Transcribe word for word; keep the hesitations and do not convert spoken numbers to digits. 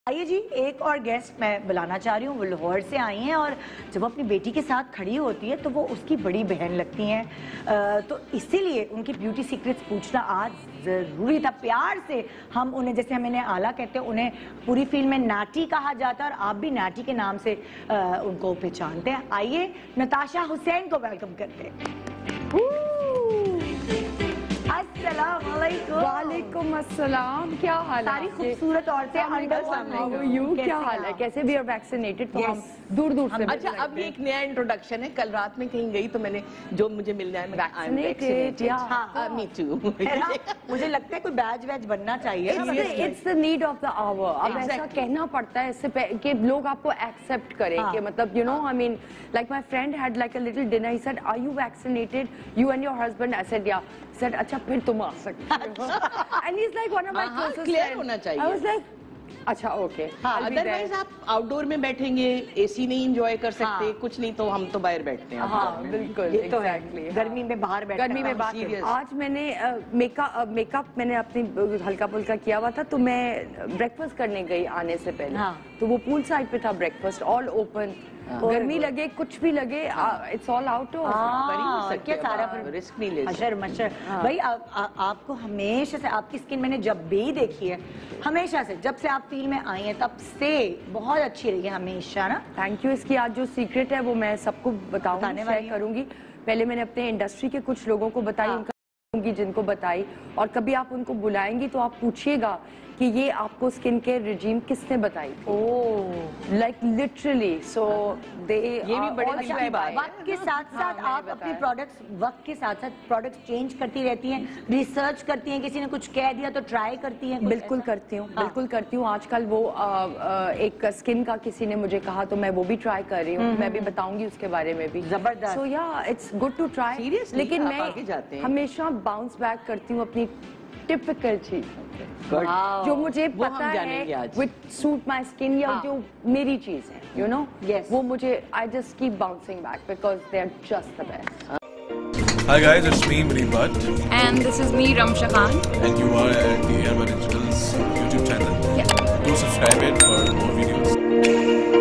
आइए जी, एक और गेस्ट मैं बुलाना चाह रही हूँ। वो लाहौर से आई हैं और जब अपनी बेटी के साथ खड़ी होती है तो वो उसकी बड़ी बहन लगती हैं। तो इसीलिए उनकी ब्यूटी सीक्रेट्स पूछना आज ज़रूरी था। प्यार से हम उन्हें, जैसे हम इन्हें आला कहते हैं, उन्हें पूरी फील्ड में नाटी कहा जाता है और आप भी नाटी के नाम से आ, उनको पहचानते हैं। आइए नताशा हुसैन को वेलकम करते हैं। वालेकुम अस्सलाम, क्या हाल है? सारी खूबसूरत औरतें यू क्या हाल है? कैसे भी आर वैक्सीनेटेड तो हम दूर दूर से। अच्छा, अब ये एक नया इंट्रोडक्शन है। कल रात में कहीं गई तो मैंने जो मुझे मिल जाए वैक्सीनेटेड। Me to. मुझे लगता है कोई बैज वैज बनना चाहिए। It's the need of the hour. अब ऐसा कहना पड़ता है इससे कि लोग आपको एक्सेप्ट करें कि मतलब you know I mean like my friend had like a little dinner, he said are you vaccinated, you and your husband? I said yeah. Said अच्छा फिर तुम आ सकते हो। And he is like one of my closest clear होना चाहिए। I was like अच्छा okay. Otherwise आप आउटडोर में बैठेंगे, एसी नहीं एंजॉय कर सकते। हाँ। कुछ नहीं तो हम तो बाहर बैठते हैं। हाँ बिल्कुल, ये तो exactly. है गर्मी में बाहर बैठते गर्मी में बाहर। आज मैंने मेकअप मेकअप मैंने अपनी हल्का फुल्का किया हुआ था तो मैं ब्रेकफास्ट करने गई आने से पहले। हाँ। तो वो पूल साइड पे था ब्रेकफास्ट, ऑल ओपन। गर्मी लगे कुछ भी लगे, इट्स ऑल आउट। क्या सारा रिस्क नहीं ले मशर मशर। भाई आपको हमेशा से, आपकी स्किन मैंने जब भी देखी है, हमेशा से जब से आप फील्ड में आई हैं तब से बहुत अच्छी रही है हमेशा ना। Thank you. इसकी आज जो सीक्रेट है वो मैं सबको बताऊंगी, शेयर करूंगी। पहले मैंने अपने इंडस्ट्री के कुछ लोगों को बताई, उनका जिनको बताई, और कभी आप उनको बुलाएंगी तो आप पूछिएगा कि ये आपको स्किन केयर रिजीम किसने बताई। Oh like literally. सो दे ये भी बड़े दिल की बात है। वक्त के साथ साथ हाँ, आप अपनी प्रोडक्ट्स वक्त के साथ साथ प्रोडक्ट्स चेंज करती रहती हैं, रिसर्च करती हैं, किसी ने कुछ कह दिया तो ट्राई करती हैं। बिल्कुल करती हूँ, हाँ। बिल्कुल करती हूँ। आजकल वो आ, आ, एक स्किन का किसी ने मुझे कहा तो मैं वो भी ट्राई कर रही हूँ। मैं भी बताऊंगी उसके बारे में भी। जबरदस्त। सो या इट्स गुड टू ट्राई। लेकिन मैं हमेशा बाउंस बैक करती हूँ अपनी टिपिकल चीज जो मुझे पता है विद सूट माय स्किन, या हाँ. जो मेरी चीज है यू नो yes. वो मुझे I just keep bouncing back because they are just the best. Hi guys, it's me Muneeb Bhatt. And this is me Ramsha Khan. And you are at the Hair Bar Digitals YouTube channel. Yeah. Do subscribe it for more videos.